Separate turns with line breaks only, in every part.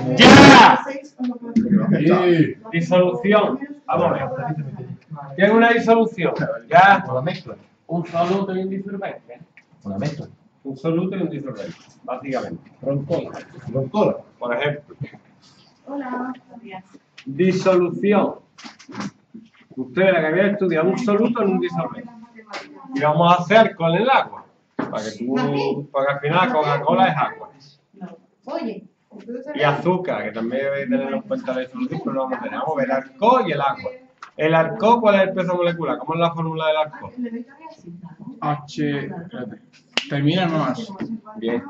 ¡Ya! Disolución. Vamos a ver. ¿Qué es una disolución? Ya.
Una mezcla.
Un soluto y un disolvente.
Una mezcla.
Un soluto y un disolvente, básicamente.
Roncola.
Por ejemplo.
Hola.
Disolución. Usted la que había estudiado un soluto en un disolvente. Y vamos a hacer alcohol en el agua. Para que al final la Coca-Cola es agua.
Oye.
Y azúcar, que también debe tener en cuenta la disolución, pero no vamos a tener. Vamos a ver el alcohol y el agua. El alcohol, ¿cuál es el peso molecular? ¿Cómo es la fórmula del alcohol?
Espérate. Termina no H.
Bien.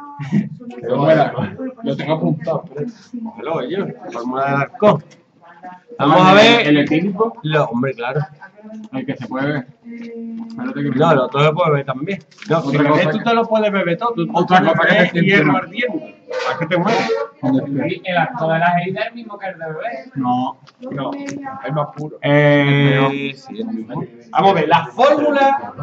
Lo tengo apuntado.
Hello, oye, la fórmula del alcohol. Vamos a ver.
¿El etílico?
Hombre, claro.
El que se puede ver. Espérate que
No, el otro lo puedes beber también. No, si
Otra
bebes
cosa
tú te lo puedes beber todo. Tú
Otra
puedes
cosa que
beber
te siente
hierro
mal.
ardiente. ¿Para qué te mueres?
El acto de la herida es el mismo que el de bebé.
No.
No.
Es más puro.
Sí, es el mismo. Vamos a ver, la fórmula.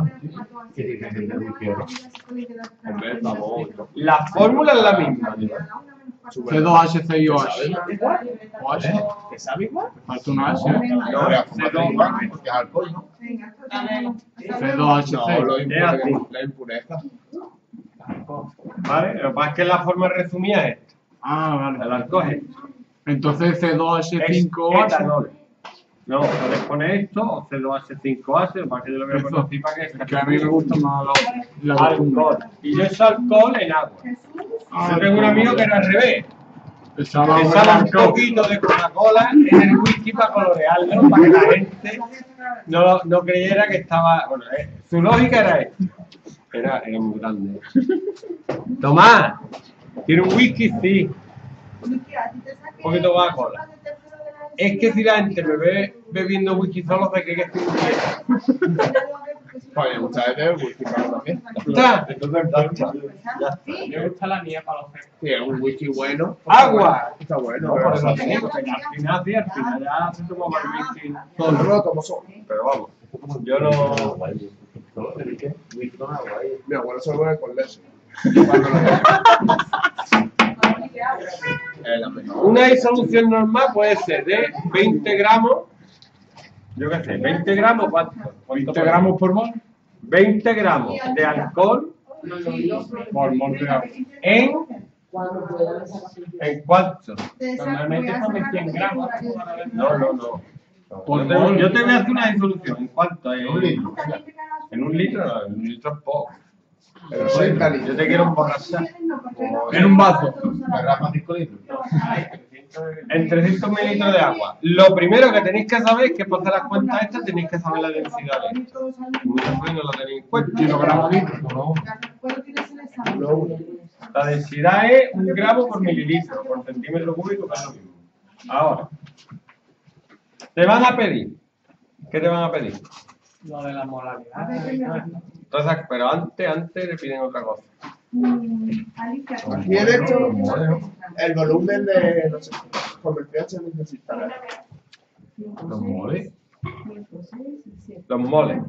La fórmula es la misma.
C2H, C y OH. OH.
¿Te sabe igual?
Falta una H.
No, la forma igual, porque es alcohol, ¿no?
C2H,
No,
C.
la impureza.
¿Vale? Lo que pasa es que la forma resumida es esta.
Ah,
El
vale.
alcohol es esta.
Entonces C2H5OH.
etanol. No, puedes poner esto o C2H5H, para que yo lo voy a poner así para que
Que a mí me gusta más la costumbre.
alcohol. Y yo echo alcohol en agua. Yo tengo un amigo que era al revés.
Echaba
Echaba un
alcohol.
poquito de Coca-Cola en el whisky para colorearlo, para que la gente no creyera que estaba... Bueno, su lógica era esta. Era muy grande. Tomás, ¿tiene un whisky? Sí. Un poquito de Coca-Cola. Es que si la gente me ve bebiendo whisky solo, se cree que estoy bien.
Oye, muchas veces whisky para también.
¿Está?
Me gusta la mía para los frescos.
Sí, es un whisky bueno.
¡Agua!
Está bueno,
No,
pero
por eso
no
te digo, que al final sí, al final ya se toma más whisky.
todo el rato como son.
Pero vamos, yo no...
Mi abuelo se lo bebe con leche.
Una disolución normal puede ser de 20 gramos, yo qué sé, 20 gramos, ¿cuánto?
20 gramos por mol.
20 gramos de alcohol
Por mol de agua.
en cuánto.
Normalmente ponen 100 gramos.
No.
Por
Yo
mol.
te voy a hacer una disolución. ¿En cuánto? En
un litro.
En un litro, no, en un litro es poco.
Pero 30
Yo
litros.
te quiero emborrachar.
En un vaso.
Garrafa 5 litros.
En 300 mililitros de agua. Lo primero que tenéis que saber es que para hacer las cuentas estas tenéis que saber la densidad de esto. Muchas veces no lo tenéis en cuenta.
Kilogramos litro. ¿No?
La densidad es 1 gramo por mililitro, por centímetro cúbico, que es lo mismo. Ahora, te van a pedir. ¿Qué te van a pedir?
Lo de la molaridad.
Entonces, pero antes le piden otra cosa.
Aquí de hecho, el volumen de, no sé, comercial necesita.
Los moles.
Los moles.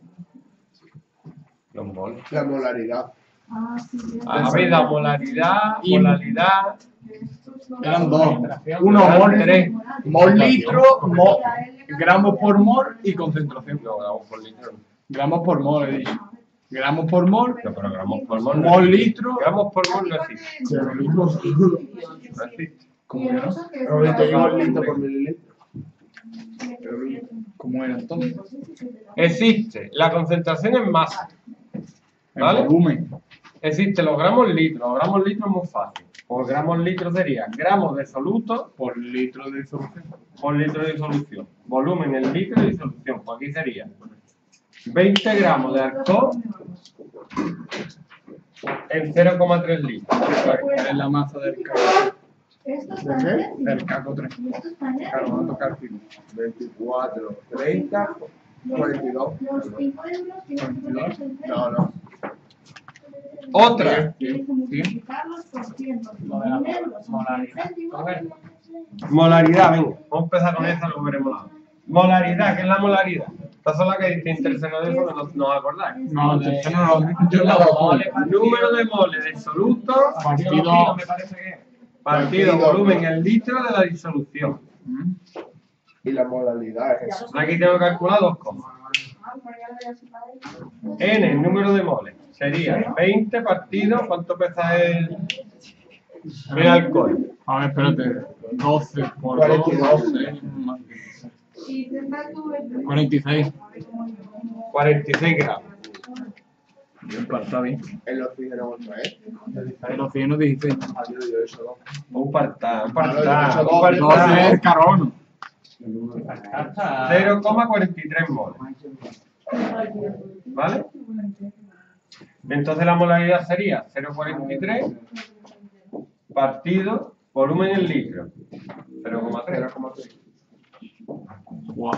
Los moles.
La molaridad.
Habéis dado molaridad,
Y-
molaridad.
Eran dos. Uno mol,
tres.
Mol litro, gramos por mol y concentración.
No, gramos por litro.
Gramos por mol, he dicho. Gramos por mol,
No, pero gramos por mol. No
mol
existe.
litro.
Gramos por mol no existe. No existe.
¿Cómo que no?
Ahorita digo el litro por mililitro.
¿Cómo era entonces?
Existe la concentración en masa.
El
¿Vale?
volumen.
Existe los gramos litros. Los gramos litros es muy fácil. Por gramos litros sería gramos de soluto
Por litro de solución.
por litro de disolución. Volumen en litro de disolución. Pues aquí sería 20 gramos de alcohol en 0,3 litros.
Es la masa del caco.
¿De qué?
Del caco 3. Carbonato cálcico.
24, 30, 42.
Los 5 euros tienen que poner el
No.
Otra.
Tienes que multiplicarlos por 100, por
Lo de la
1.000 euros, son
molaridad.
céntimos.
Molaridad, venga. Vamos a empezar con esta, luego veremos la otra. Molaridad, ¿qué es la molaridad? Estas son las que te interesan de eso, que no os acordáis.
No, entonces no lo. Yo
Los moles,
Número de moles de soluto
partido.
me parece que es.
partido volumen en litros de la disolución.
Y la modalidad es eso.
Aquí tengo que calcular dos cosas. N, el número de moles, sería 20 partidos. ¿Cuánto pesa el alcohol?
A ver, espérate. 12 por
42.
12 más 46.
46 gramos.
Bien, pues, está bien.
El oxígeno contra él.
El oxígeno 16.
Un partán,
Claro,
un
yo
No
partán.
es carbono.
0,43 moles. ¿Vale? Entonces la molaridad sería 0,43 partido volumen en litros. 0,3.
0,3.
Wow.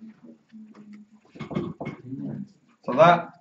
Eso da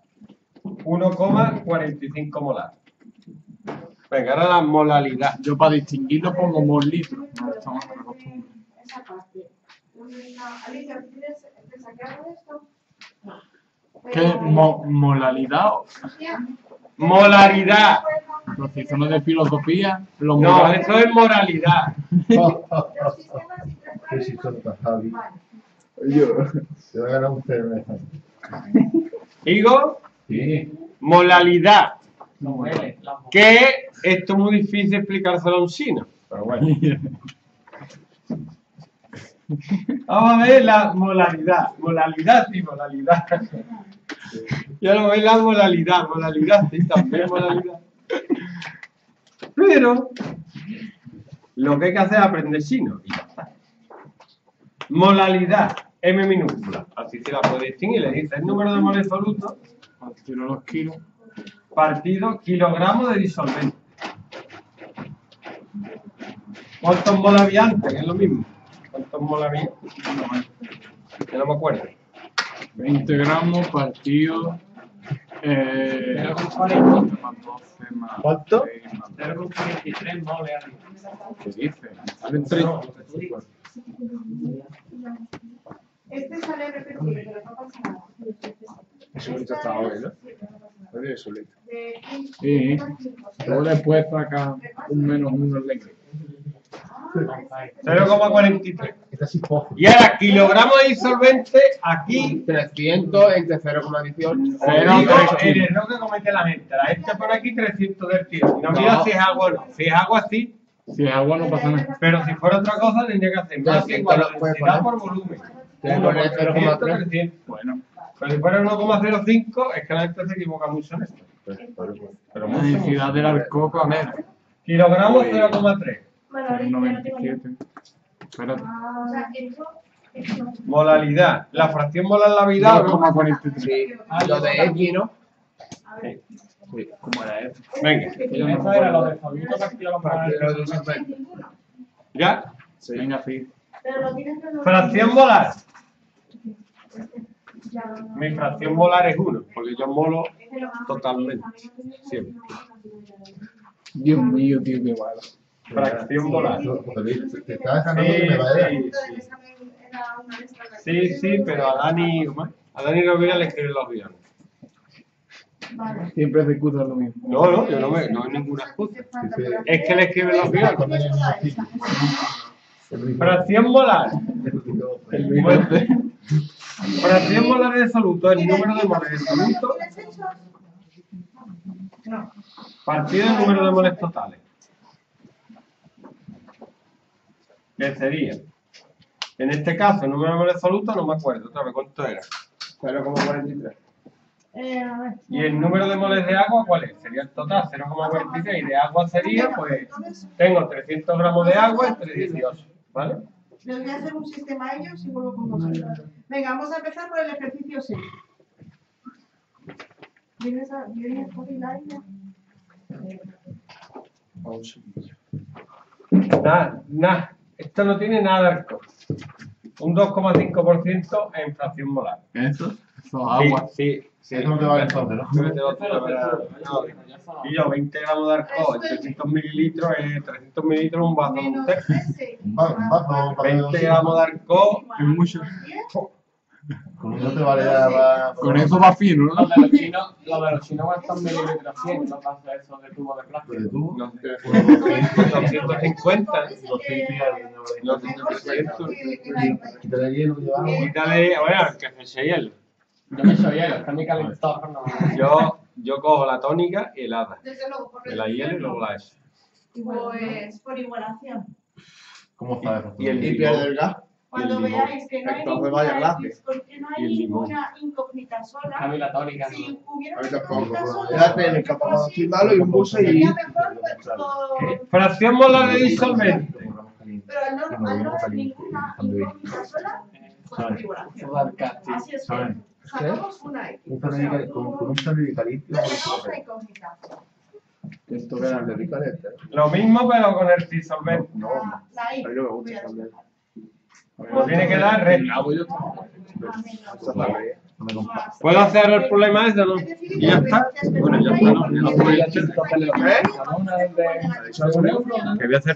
1,45 molar. Venga, ahora la molalidad.
Yo para distinguirlo pongo mol litro. No estamos acostumbrados.
Esa parte. Alicia, ¿quieres sacar esto?
¿Qué molalidad?
Molaridad.
Los cizones de filosofía, los
No,
morales.
eso es moralidad.
Los sistemas y tres
¿Qué si son tan Javi?
Vale.
Yo.
Se va a ganar un cero en esta.
Digo,
Sí.
molalidad.
Los moles, las moles.
Que esto es muy difícil explicárselo a un chino. Pero bueno. Vamos a ver la molaridad. Molalidad, sí, molalidad. Ya lo veis la moralidad, sí, también moralidad. Pero lo que hay que hacer es aprender chino y ya está. Molalidad, M minúscula. Así se la puede distinguir. Le dice el número de moles absolutos
Tiro los kilos.
partido kilogramos de disolvente. ¿Cuántos moles había antes? Es lo mismo. ¿Cuántos moles había? Ya no me acuerdo.
20 gramos partido.
0,40.
Más 12 más.
¿Cuánto?
6 más
0,43 moles arriba.
¿Qué dice? Salen 3.
Este sale repetido, pero no pasa nada.
Eso ahorita está hoy, ¿no? Oye, eso ahorita.
Sí. Luego después saca un menos 1 en leche.
0,43.
Esta sí pozo.
Y ahora, kilogramos de disolvente, aquí
300 entre 0,18.
Cero,
digo
tres
el
kilos.
error que comete la gente. La gente pone aquí 300 del tiro. No mira si es agua o no. Si es agua, sí.
Si es agua no pasa nada.
Pero si fuera otra cosa, tendría que hacer más que igual la densidad por volumen.
Tienes que poner 0,3.
300.
Bueno,
Pero si fuera 1,05, es que la gente se equivoca mucho en esto. Pero
la
mucho,
densidad
mucho.
del alcohol, a ver,
Kilogramos 0,3.
un 97. Espérate.
O sea, eso
Molalidad. La fracción molar en la vida, ¿no?
2,43.
Sí. Lo de X, ¿no?
Sí.
Sí, ¿cómo era eso?
Venga.
Eso era lo de Fabito partido la
Partido de
moral.
disolvente.
¿Ya?
Sí.
Venga, sí.
Pero lo tienes que
Fracción molar.
Ya.
Mi fracción molar es 1, porque yo molo totalmente. Siempre.
Dios mío, tío, qué malo.
Fracción molar.
Te estás dejando que me vaya.
Sí, sí, pero a Dani Rovira le escriben los guiones.
Vale.
Siempre se excusa lo mismo.
No, no, yo no hay ninguna excusa. Es que le escriben los guiones.
Poner en un sitio. El mismo.
Fracción molar.
El mismo.
Fracción molar de absoluto, el número de moles absoluto,
No.
partido del número de moles totales. ¿Qué sería? En este caso, el número de moles absoluto, no me acuerdo otra vez cuánto era.
0,43.
A ver.
¿Y el número de moles de agua cuál es? Sería el total, 0,46. De agua sería, pues, tengo 300 gramos de agua entre 18, ¿vale?
Les voy a hacer un sistema a ellos y vuelvo con vosotros. Venga, vamos a empezar por el ejercicio 6. ¿Vienes por el aire?
Nada. Esto no tiene nada de alcohol. Un 2,5% en fracción molar.
Eso es agua.
Sí.
Eso no te vale entonces, ¿no?
Y yo, 20 gramos de alcohol, 300 mililitros, 300 mililitros un vaso de un
Menos
tercio.
13.
Un vaso,
20 gramos de alcohol,
Es mucho.
Con eso te vale para...
Con eso va fino, ¿no?
Los de los chinos cuestan mililitros 100, no pasa eso de tubo de plástico.
Pero tú,
No.
250.
200 y algo.
No, 200.
Quítale hielo que llevamos.
Quítale, bueno, que se hielo.
Yo me soy hielo, está mi calentor, no.
Yo cojo la tónica y helada.
Desde luego, por
Me la hielo y luego la eso.
Pues por igualación.
¿Cómo está eso?
Y el
Y
limón.
pierde el gas.
Cuando
limón.
veáis que no hay
Entonces vaya
ninguna
gratis.
X, porque no
Y el
hay
limón.
ninguna incógnita
A mí
sola,
la tónica
si
no.
hubiera
A mí
una
tampoco.
incógnita sola,
Era técnica para firmarlo y un buce y...
sería mejor pues, por-
Fracción molar de disolvente.
pero al no haber ninguna incógnita sola, pues por igualación. Así es que sacamos una X.
Un
O sea,
con un sanidicalito.
le sacamos una incógnita.
Esto que era el de diferente.
Lo mismo pero con el disolvente.
No,
La Y.
a mí no me gusta también.
Lo tiene que dar recto.
Esa es la ley.
No me compras.
¿Puedo hacer el problema ese o no? Y ya está. Bueno, ya está, ¿no? Ya lo voy a hacer.
¿Eh?
Que voy a hacer